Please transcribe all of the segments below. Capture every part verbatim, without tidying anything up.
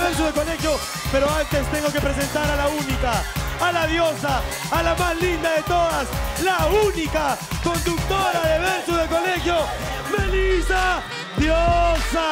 Versus de Colegio, pero antes tengo que presentar a la única, a la diosa, a la más linda de todas, la única conductora de Versus de Colegio, Melissa Diosa.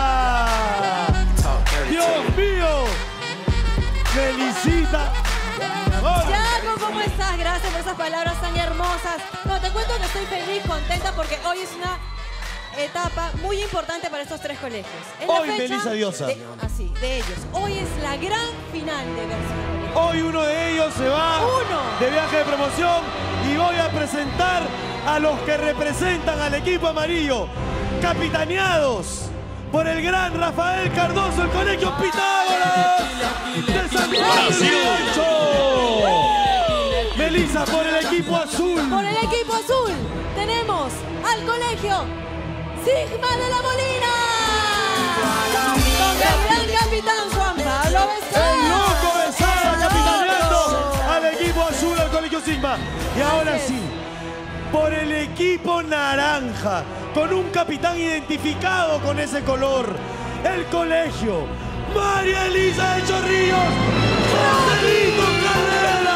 Dios mío, Melisita. Yaco, ¿cómo estás? Gracias por esas palabras tan hermosas. No, te cuento que estoy feliz, contenta, porque hoy es una etapa muy importante para estos tres colegios. Es hoy la fecha Melissa Diosa. De, así, de ellos. Hoy es la gran final de Versus. Hoy uno de ellos se va uno. de viaje de promoción y voy a presentar a los que representan al equipo amarillo, capitaneados por el gran Rafael Cardoso, el Colegio Pitágoras de San Francisco. Melissa, por el equipo azul. Por el equipo azul tenemos al Colegio Sigma de la Molina. Con el gran capitán Juan Pablo Besada. El loco Besada capitaneando al equipo azul, al Colegio Sigma. Y ahora sí, por el equipo naranja, con un capitán identificado con ese color, el Colegio María Elisa de Chorrillos, Joselito Carrera.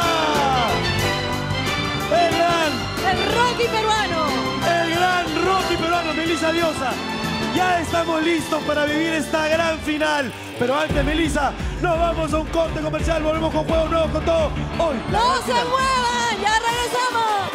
El gran, el Rocky peruano. El gran Rocky peruano, Melissa Diosa. Ya estamos listos para vivir esta gran final. Pero antes, Melissa, nos vamos a un corte comercial. Volvemos con juegos nuevos, con todo. Hoy, ¡no se muevan! ¡Ya regresamos!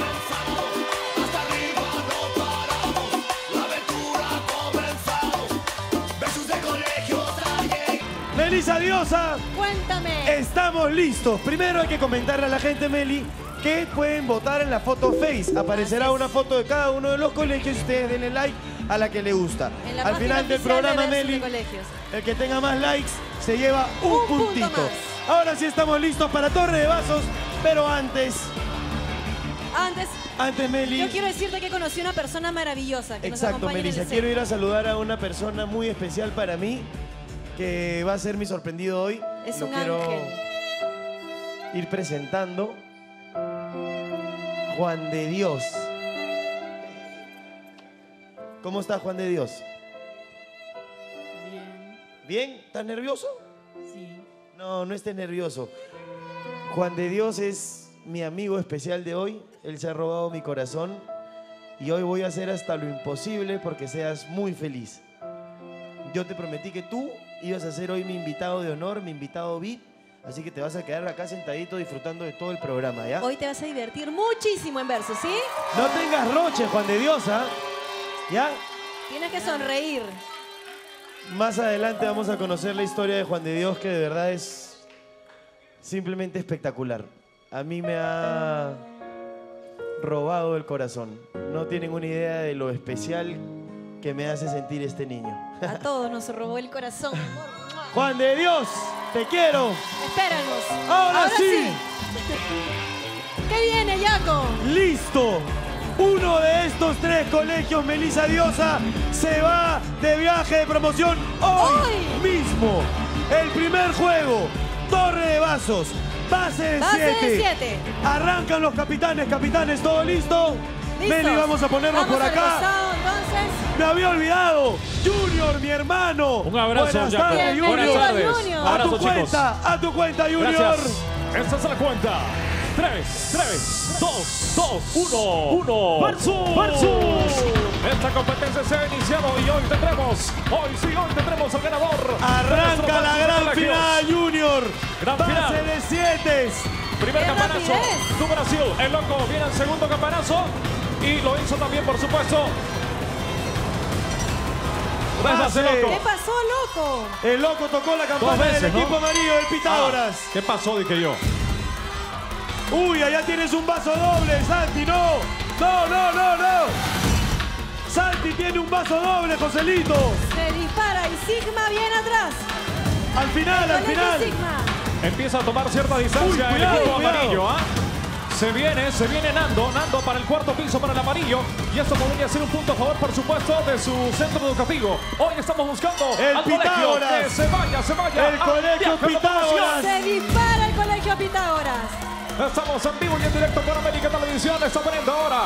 Melissa Diosa, cuéntame. Estamos listos. Primero hay que comentarle a la gente, Meli, que pueden votar en la foto Face. Aparecerá una foto de cada uno de los colegios y ustedes denle like a la que le gusta. Al final del programa, Meli, el que tenga más likes se lleva un, un puntito. Punto Ahora sí estamos listos para Torre de Vasos, pero antes... Antes... Antes, Meli... Yo quiero decirte que conocí una persona maravillosa que Exacto, nos acompaña Melissa. en el Quiero ir a saludar a una persona muy especial para mí, que va a ser mi sorprendido hoy. Es Lo un quiero ángel. ir presentando. Juan de Dios. ¿Cómo está Juan de Dios? Bien. ¿Bien? ¿Estás nervioso? Sí. No, no estés nervioso. Juan de Dios es mi amigo especial de hoy. Él se ha robado mi corazón y hoy voy a hacer hasta lo imposible porque seas muy feliz. Yo te prometí que tú ibas a ser hoy mi invitado de honor, mi invitado V I P, así que te vas a quedar acá sentadito disfrutando de todo el programa, ¿ya? Hoy te vas a divertir muchísimo en Versus, ¿sí? No tengas roche, Juan de Dios, ¿ah? ¿Ya? Tienes que sonreír. Más adelante vamos a conocer la historia de Juan de Dios, que de verdad es simplemente espectacular. A mí me ha robado el corazón. No tienen una idea de lo especial que me hace sentir este niño. A todos nos robó el corazón. Juan de Dios, te quiero. Espéranos. Ahora, Ahora sí. sí. ¿Qué viene, Yaco? Listo. Uno de estos tres colegios, Melissa Diosa, se va de viaje de promoción hoy, hoy. mismo. El primer juego, Torre de Vasos, base de Base siete. de siete. Arrancan los capitanes, capitanes, ¿todo listo? ¿Listos? Meli, vamos a ponernos vamos por acá. Costado, entonces. Me había olvidado. Junior, mi hermano. Un abrazo, Buenas Jaco. tardes, Junior. Buenas tardes. Junior. A Abrazo, tu chicos. cuenta, a tu cuenta, Junior. Gracias. Esta es la cuenta. Tres, tres, dos, dos, uno, uno. Versus, Versus. Esta competencia se ha iniciado y hoy tendremos, hoy sí, hoy tendremos al ganador. Arranca la gran final, Junior. Gran Base final. de siete. Primer ¡Qué campanazo. rapidez! Tu Brasil. El loco viene al segundo campanazo. Y lo hizo también, por supuesto. Gracias, el loco. ¿Qué pasó, loco? El loco tocó la Dos campana veces, del ¿no? equipo amarillo del Pitágoras. Ah, ¿qué pasó? Dije yo. Uy, allá tienes un vaso doble, Santi, no. No, no, no, no. Santi tiene un vaso doble, Joselito. Se dispara y Sigma viene atrás. Al final, al Colegio final. Sigma. Empieza a tomar cierta distancia Uy, el cuidado, equipo cuidado. amarillo. ¿ah? Se viene, se viene Nando. Nando para el cuarto piso para el amarillo. Y esto podría ser un punto a favor, por supuesto, de su centro educativo. Hoy estamos buscando El al colegio Pitágoras. que se vaya, se vaya. El al colegio viaje de Pitágoras. Se dispara el Colegio Pitágoras. Estamos en vivo y en directo por América Televisión. Está poniendo ahora.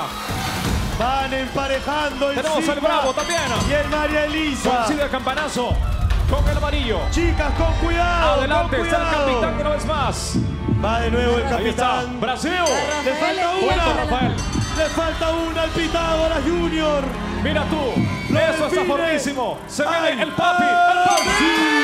Van emparejando el Tenemos Sigma el Bravo también. y el María Elisa. Coincide el campanazo. con el amarillo. Chicas, con cuidado. Adelante, con está el cuidado. capitán una vez más. Va de nuevo el Ahí está, capitán. Brasil. Le falta Rafael, una. Vuelta, Rafael. Le falta una al Pitágoras Junior. Mira tú, Lo eso está define. fortísimo. Se viene Ay, el papi, ay, el papi.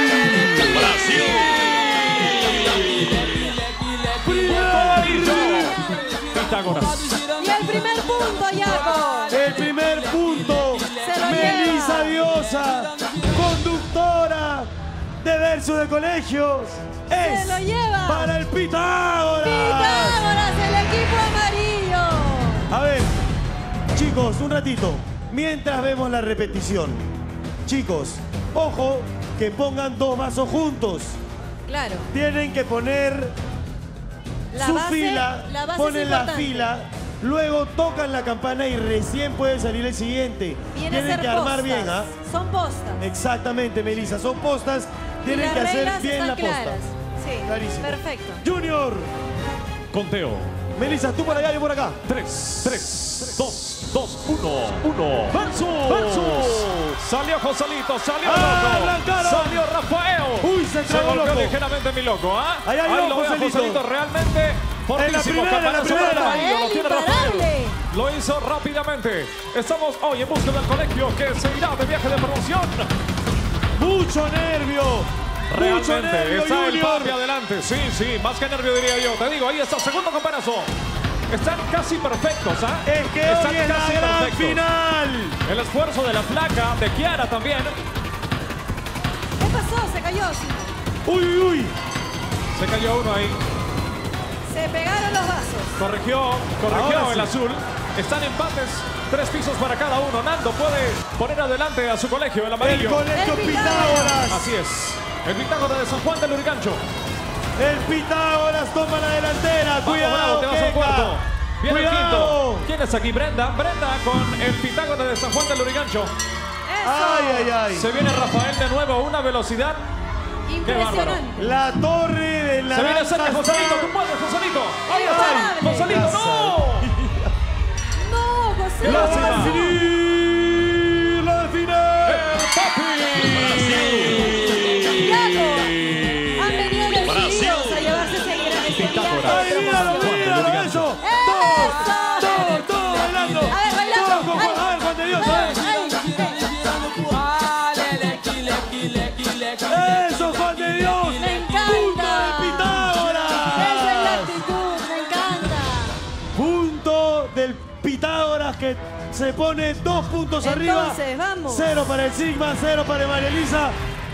Pitágoras. Y el primer punto, Jaco. El primer punto. Se lo Melissa lleva. Diosa, conductora de Versus de Colegios. Es lo lleva. para el Pitágoras. Pitágoras, el equipo amarillo. A ver, chicos, un ratito. Mientras vemos la repetición. Chicos, ojo que pongan dos vasos juntos. Claro. Tienen que poner La su base, fila, la base es ponen la importante. fila, luego tocan la campana y recién puede salir el siguiente. Viene a Tienen ser que armar postas. bien, ¿ah? Son postas. Exactamente, Melissa, son postas. Y Tienen las que hacer reglas bien están la posta. claras. Sí, Clarísimo. perfecto. Junior, Conteo. Melissa, tú por allá, yo por acá. tres, tres, dos, dos, uno, uno. Versus. Versus. Salió Joselito, salió Ah, Loco. arrancaron. Salió Rafael. Uy, se tragó golpeó Loco. ligeramente mi Loco, ¿ah? Ahí hay Ahí un lo veo a Joselito. Joselito realmente fortísimo. primera, en la Campana sobre el primera. amarillo, lo tiene Rafael. Imparable. Lo hizo rápidamente. Estamos hoy en busca del colegio que se irá de viaje de promoción. Mucho nervio. Mucho Realmente, nervio, está el Junior. papi adelante. Sí, sí, más que nervio diría yo. Te digo, ahí está, segundo campanazo. Están casi perfectos, ¿ah? Es que Están hoy es la casi gran perfectos. final. El esfuerzo de la placa, de Kiara también. ¿Qué pasó? Se cayó. Uy, uy, uy. Se cayó uno ahí. Se pegaron los vasos. Corrigió, corrigió Ahora el sí. azul. Están empates, tres pisos para cada uno. Nando puede poner adelante a su colegio, el El amarillo. colegio El Pitágoras. Pitágoras. Así es. El Pitágoras de San Juan del Lurigancho. El Pitágoras toma la delantera. Vamos, Cuidado, Bravo, te vas al Keka. cuarto. Viene el Cuidado. quinto. ¿Quién es aquí? Brenda. Brenda con el Pitágoras de San Juan del Lurigancho. Eso. Ay, ay, ay. Se viene Rafael de nuevo a una velocidad. Impresionante. La torre de la Se viene cerca lanza Joselito. está- ¿Tú puedes, Joselito? Ahí está. Imparable. Joselito, no. No, José. Lo va Lástima. a definir. Lo define. El papi. Santiago. Han venido decididos a llevarse ese gran ese Pitágoras. Ay, viaje de míralo, promoción. míralo, eso. ¡Eso! Todo, todo bailando. A ver, bailando. Todo con Juan, Ay. a ver, Juan de Dios, a ver. Eso, Juan de Dios. Me encanta. Punto del Pitágoras. Esa es la actitud, me encanta. Punto del Pitágoras que se pone dos puntos arriba. Entonces, vamos. Cero para el Sigma, cero para María Elisa.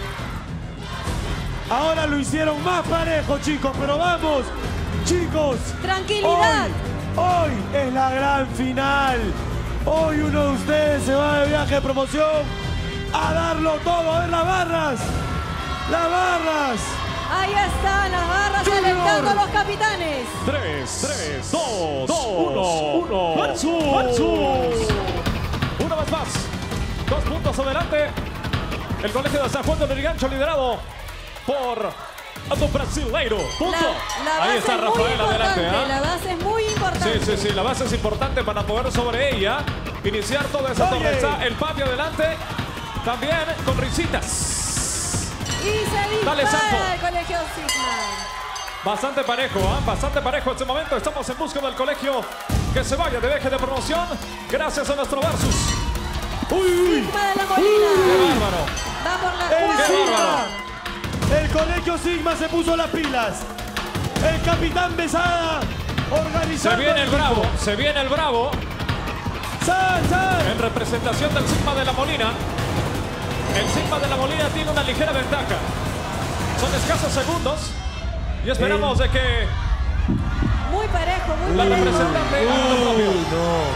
Ahora lo hicieron más parejo, chicos, pero vamos, chicos. Tranquilidad. Hoy, hoy es la gran final. Hoy uno de ustedes se va de viaje de promoción a darlo todo. A ver las barras. Las barras. Ahí están las barras Junior. alentando a los capitanes. Tres, tres, dos, dos, uno, uno. Versus. Versus. Una vez más. Dos puntos adelante. El colegio de San Juan del Lurigancho liderado por Ando Brasileiro. Punto. La, la base Ahí está es muy Rafael importante. adelante. ¿ah? La base es muy importante. Sí, sí, sí. La base es importante para poder sobre ella iniciar toda esa Oye. torreza. El patio adelante. También con risitas. Y se Dale, dispara Santo. el colegio Sigma. Bastante parejo, ¿ah? Bastante parejo en este momento. Estamos en busca del colegio que se vaya de viaje de promoción gracias a nuestro Versus. Uy, uy. Sigma de la ¡Qué Molina. bárbaro! Va por la El cuarta. Sigma. El colegio Sigma se puso las pilas. El capitán Besada Se organizando. viene el equipo. Bravo, se viene el Bravo ¡Sal, sal! en representación del Sigma de la Molina. El Sigma de la Molina tiene una ligera ventaja. Son escasos segundos y esperamos de que Muy parejo, muy la parejo. representante haga lo propio. Uy,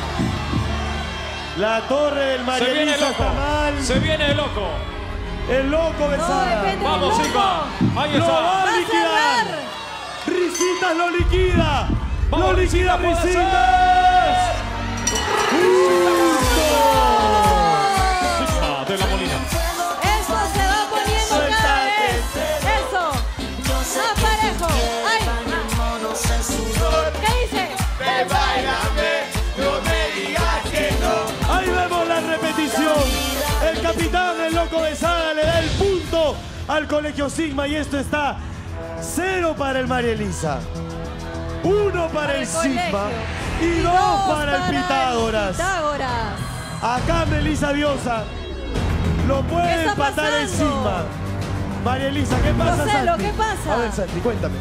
no. La torre del Se María viene el Elisa loco, está mal. se viene el loco. El loco No, Besada. depende Vamos, del Sigma. loco. Ahí Lo va está. a Va a liquidar. cerrar. Risitas lo liquida. Vamos, Lo liquida Risita, puede Risitas. Sigma de la Molina. Eso se va poniendo cada Suéltate. vez. Eso. Más parejo. Ay. ¿Qué dice? Ahí vemos la repetición. El capitán, el loco Besada, le da el punto al Colegio Sigma y esto está cero para el María Elisa, uno para, Para el, el Sigma colegio. y Y dos dos para el para el Pitágoras. Pitágoras. Acá Melissa Diosa lo ¿Qué puede está empatar el pasando? Sigma. María Elisa, ¿qué pasa, Roselo, Santi? ¿qué pasa? A ver, Santi, cuéntame.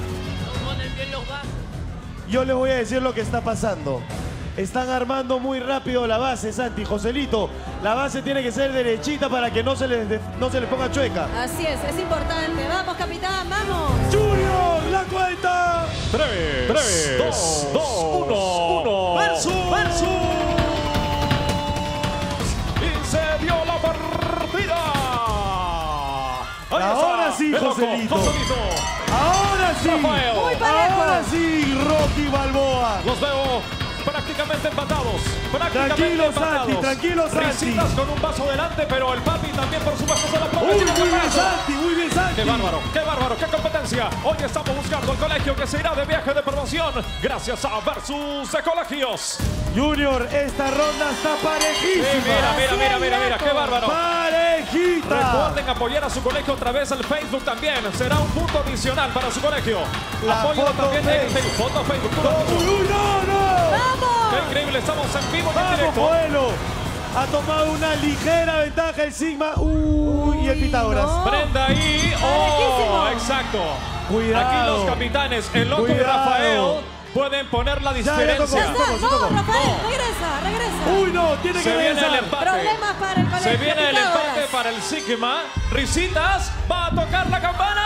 Yo les voy a decir lo que está pasando. Están armando muy rápido la base, Santi. Joselito, la base tiene que ser derechita para que no se les, de- no se les ponga chueca. Así es, es importante. Vamos, capitán, vamos. Junior, la cuenta. Tres, tres, dos, dos, uno, uno. Versus, versus. Y se dio la partida. Ahí Ahora está, sí, el loco, Joselito. Joselito. Ahora sí. Rafael. Muy parejo. Ahora sí, Rocky Balboa. Los veo prácticamente empatados. Prácticamente Tranquilo, empatados. Santi, tranquilo, Santi. Risitas con un vaso delante, pero el papi también, por supuesto, se lo Uy, aprovecha. muy bien, Santi, muy bien, Santi. ¡Qué bárbaro! ¡Qué bárbaro! ¡Qué competencia! Hoy estamos buscando el colegio que se irá de viaje de promoción gracias a Versus de Colegios. Junior, esta ronda está parejísima. Sí, mira, mira, mira, mira, mira, qué bárbaro. Parejita. Recuerden apoyar a su colegio a través del Facebook también. Será un punto adicional para su colegio. La Apóyenlo foto también en Face. Facebook. Foto Facebook. tú No, lo uy, uy, no, no. ¡Vamos! Qué increíble, estamos en vivo y en Vamos, directo. Coelho. Ha tomado una ligera ventaja el Sigma. Uy, y el Pitágoras. no. Brenda ahí. ¡Oh! Parejísimo. Exacto. Cuidado. Aquí los capitanes, el loco y Cuidado. Rafael, pueden poner la ya tocó. diferencia. Ya está. Sí, No, tocó. Rafael, No. regresa, regresa. Uy, no, tiene Se que viene el regresar. empate. Problemas para el colegio Se viene el Pitágoras. empate para el Sigma. Risitas va a tocar la campana.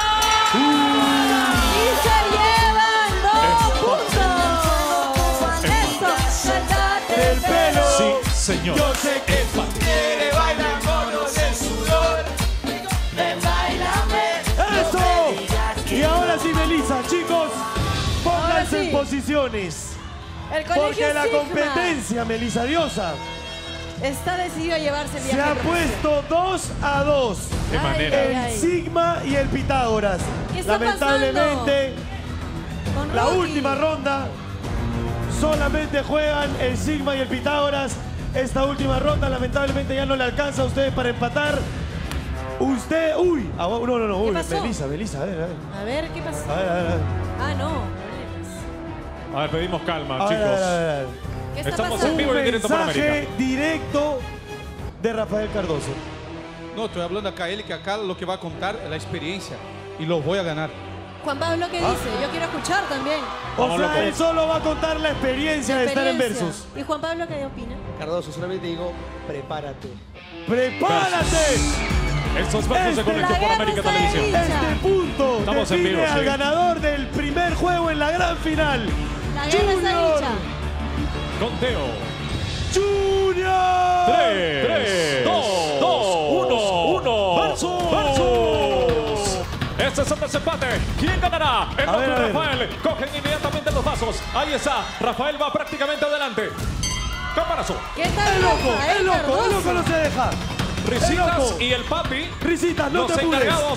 Y se llevan dos puntos. Eso, suéltate Del pelo. Sí, señor. Yo sé que tú quieres bailar monos del sudor. Ven, bailame. ¡Eso! Y ahora sí, Melissa, chicos, Ahora pónganse sí. en posiciones. El colegio Porque la Sigma competencia, Melissa Diosa, está decidido a llevarse el se viaje. ha de promoción. puesto dos a dos. De Ay, manera. ay, El ay. Sigma y el Pitágoras. ¿Qué está Lamentablemente, Con la Rocky. última ronda solamente juegan el Sigma y el Pitágoras. Esta última ronda lamentablemente ya no le alcanza a ustedes para empatar. Usted, uy, ah, no, no, no, ¿Qué uy, pasó? Melissa, Melissa, a ver, a ver, A ver, ¿qué pasó? a ver, a ver, a ver. Ah, no. A ver, pedimos calma, A ver, a ver, a chicos. ver, a ver. ¿Qué está Estamos en pasando? vivo y en directo para Mensaje América. directo de Rafael Cardoso. No, estoy hablando acá a él que acá lo que va a contar es la experiencia y los voy a ganar. Juan Pablo, ¿qué Ah. dice? Yo quiero escuchar también. O Vamos, sea, loco. él solo va a contar la experiencia de estar en Experiencia. Versus. ¿Y Juan Pablo qué opina? Cardoso, solamente digo, prepárate. ¡Prepárate! Esto es Versus de Este- Colegio La por guerra América está Televisión. dividida. Este punto Estamos en define vivo, al sí. ganador del primer juego en la gran final. La guerra está Junior. dicha. Conteo. Junior. tres, dos, uno, uno. Versus. Versus. Este es el desempate. ¿Quién ganará? El A loco ver, y a ver. Rafael cogen inmediatamente los vasos. Ahí está. Rafael va prácticamente adelante. Campanazo. ¿Qué tal, El loco, Rafael el loco, el Cardoso? loco no se deja. El Risitas loco. y el papi. Risitas, no los te apures. encargados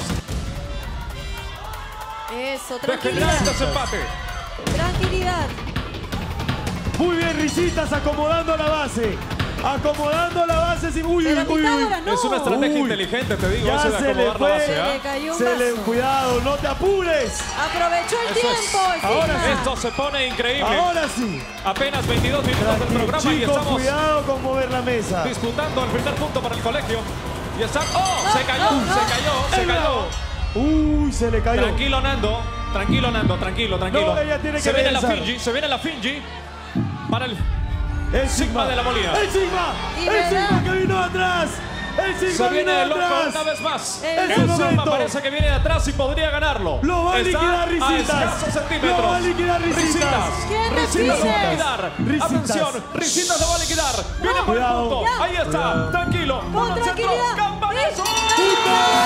Eso, de generar tranquilidad. el desempate. Tranquilidad. Muy bien, Risitas acomodando la base. Acomodando la base. Sin... Uy, Pero uy, uy, uy. Pitágoras no. Es una estrategia Uy. inteligente, te digo, Ya eso de se le acomodar la fue. base. Se ¿ah? le cayó un Se le... vaso. Cuidado, no te apures. Aprovechó el Eso es. tiempo. el Ahora Sigma. sí. Esto se pone increíble. Ahora sí. Apenas veintidós minutos del Tranquilo, programa y chicos, estamos cuidado con mover la mesa. disputando el primer punto para el colegio. Y están. ¡Oh! No, se cayó, no, no. se cayó, se El cayó. bravo. Uy, se le cayó. Tranquilo, Nando. Tranquilo, Nando. Tranquilo, tranquilo. No, ella tiene que se viene la regresar. Finji, se viene la Finji para el. El Sigma de la Molina. El Sigma. Y El verdad. Sigma que vino atrás. El Se Sigma viene vino el loco atrás. una vez más. El El Sigma. Sigma parece que viene de atrás y podría ganarlo. Lo va a Está liquidar a Risitas. escasos centímetros. Lo va a liquidar Risitas. ¿Quién Risitas lo va a decide? liquidar. Risitas. Atención, Risitas lo va a liquidar. Viene por el Cuidado. punto. Ya. Ahí está. Tranquilo. Con Mano al centro. tranquilidad. Campanazo. ¡Punto!